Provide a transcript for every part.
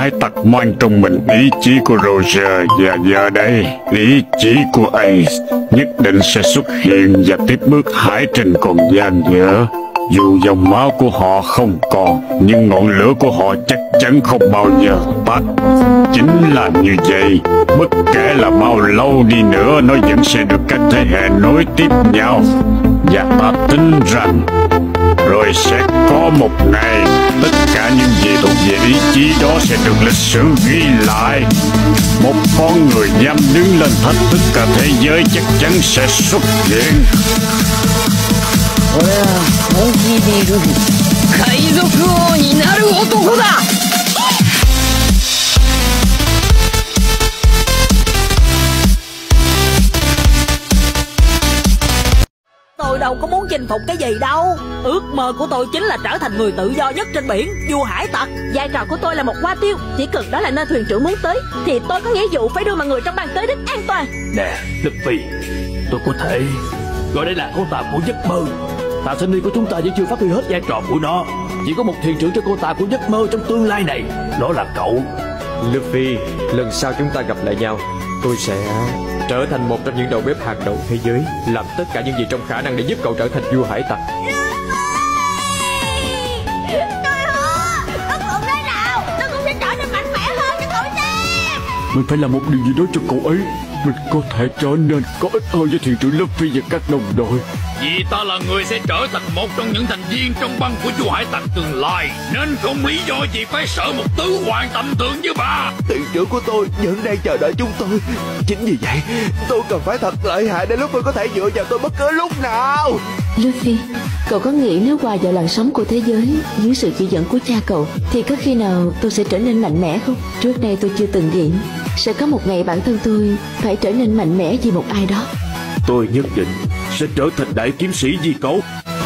hải tặc mang trong mình ý chí của Roger, và giờ đây ý chí của Ace nhất định sẽ xuất hiện và tiếp bước hải trình còn dang dở. Dù dòng máu của họ không còn, nhưng ngọn lửa của họ chắc chắn không bao giờ tắt. Chính là như vậy, bất kể là bao lâu đi nữa, nó vẫn sẽ được các thế hệ nối tiếp nhau. Và ta tin rằng rồi sẽ có một ngày, tất cả những gì thuộc về ý chí đó sẽ được lịch sử ghi lại. Một con người dám đứng lên thách thức cả thế giới chắc chắn sẽ xuất hiện. 俺は本気でいる。海賊王になる男だ。Tôi đâu có muốn chinh phục cái gì đâu. Ước mơ của tôi chính là trở thành người tự do nhất trên biển, vua hải tặc. Vai trò của tôi là một hoa tiêu, chỉ cần đó là nơi thuyền trưởng muốn tới thì tôi có nghĩa vụ phải đưa mọi người trong bang tới đích an toàn. Nè Luffy, tôi có thể gọi đây là con tàu của giấc mơ. Tàu Sunny của chúng ta vẫn chưa phát huy hết vai trò của nó. Chỉ có một thuyền trưởng cho con tàu của giấc mơ trong tương lai này, đó là cậu. Luffy, lần sau chúng ta gặp lại nhau, tôi sẽ trở thành một trong những đầu bếp hàng đầu thế giới, làm tất cả những gì trong khả năng để giúp cậu trở thành vua hải tặc. Tôi hứa, ước mộng thế nào tôi cũng sẽ trở nên mạnh mẽ hơn cho cậu xem. Mình phải làm một điều gì đó cho cậu ấy. Mình có thể trở nên có ích hơn với thuyền trưởng Luffy và các đồng đội. Vì ta là người sẽ trở thành một trong những thành viên trong băng của vua hải tặc tương lai, nên không lý do gì phải sợ một tứ hoàng tầm thường như bà. Thuyền trưởng của tôi vẫn đang chờ đợi chúng tôi. Chính vì vậy tôi cần phải thật lợi hại để Luffy có thể dựa vào tôi bất cứ lúc nào. Luffy, cậu có nghĩ nếu hòa vào làn sóng của thế giới dưới sự chỉ dẫn của cha cậu thì có khi nào tôi sẽ trở nên mạnh mẽ không? Trước đây tôi chưa từng nghĩ sẽ có một ngày bản thân tôi phải trở nên mạnh mẽ vì một ai đó. Tôi nhất định sẽ trở thành đại kiếm sĩ vì cậu.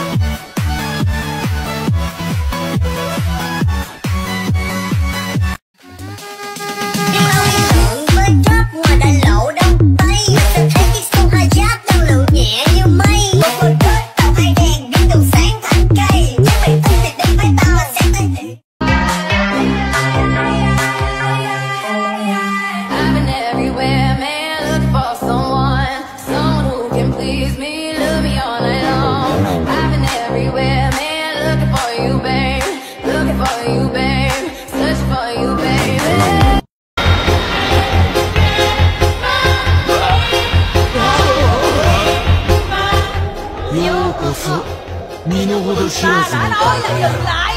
Ta đã nói là dừng lại.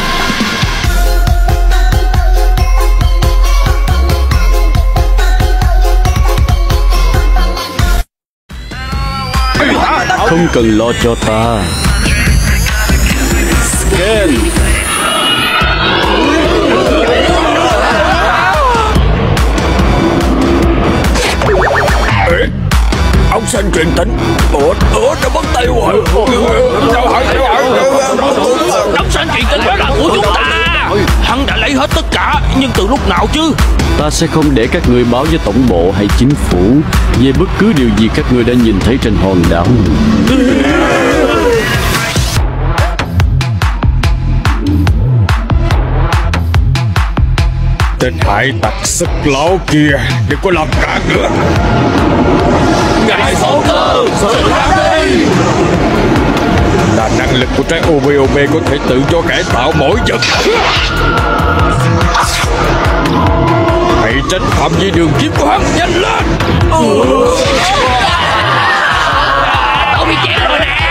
Không cần lo cho ta. Scan. Ông xin truyền tính. Nó bắt tay hoài. Đấng sinh truyền tin đó là của chúng ta. Hắn đã lấy hết tất cả, nhưng từ lúc nào chứ? Ta sẽ không để các người báo với tổng bộ hay chính phủ về bất cứ điều gì các người đã nhìn thấy trên hòn đảo. Tên hải tặc sức láo kia đừng có làm cản nữa. Ngài số cơ, sự thắng đi. Là năng lực của trái OBOB có thể tự do cải tạo mỗi vật. Hãy tránh phạm vi đường kiếm của hắn, nhanh lên. Tôi bị chết rồi nè.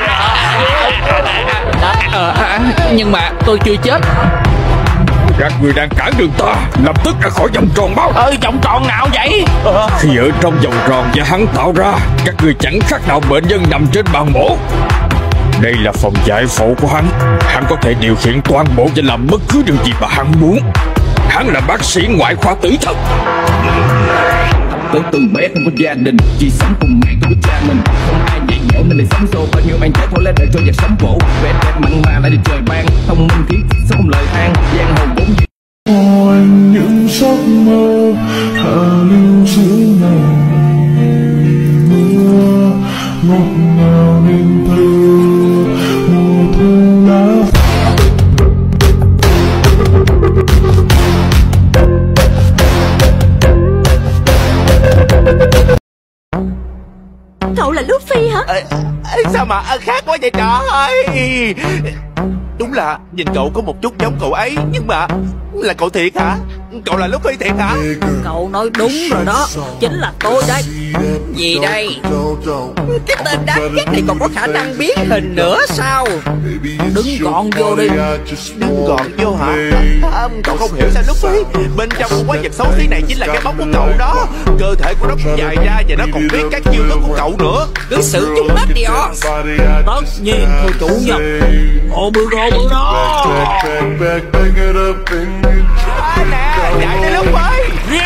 Nhưng mà tôi chưa chết. Các người đang cản đường ta, lập tức ra khỏi vòng tròn máu. Vòng tròn nào vậy? Khi ở trong vòng tròn do hắn tạo ra, các người chẳng khác nào bệnh nhân nằm trên bàn mổ. Đây là phòng giải phẫu của hắn. Hắn có thể điều khiển toàn bộ và làm bất cứ điều gì mà hắn muốn. Hắn là bác sĩ ngoại khoa tử thần. Tôi từ bé không có gia đình, chỉ sống cùng mẹ tôi với cha mình. Không ai dạy dỗ nên đời sống xô, bao nhiêu anh trẻ thôi lấy đời cho vật sống khổ. Vẻ đẹp mặn mà lại được trời ban, thông minh kiến thức sống lời than, giang hồ vốn gì. Anh những giấc mơ hạ lưu dưới này mưa ngọt ngào nên thơ mùa thu lá Cậu là Luffy hả? Sao mà khác quá vậy trời? Đúng là nhìn cậu có một chút giống cậu ấy, nhưng mà là cậu thiệt hả? Cậu là Luffy thiệt hả? Cậu nói đúng rồi đó, chính là tôi đây. Gì đây? Cái tên đáng ghét này còn có khả năng biến hình nữa sao? Đứng gọn vô đi. Đứng gọn vô hả? Cậu không hiểu sao Luffy? Bên trong con quái vật xấu xí này chính là cái bóng của cậu đó. Cơ thể của nó cũng dài ra và nó còn biết các chiêu thức của cậu nữa. Cứ xử chúng hết đi ó. Tất nhiên thưa chủ nhân. Ô bự đó. Nè, chạy đi Luffy.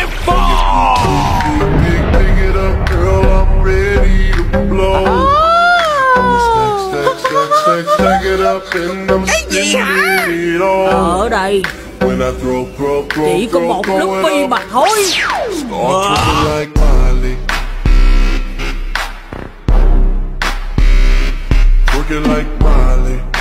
Cái gì hả? Ở đây chỉ có một Luffy mà thôi. Working like Miley.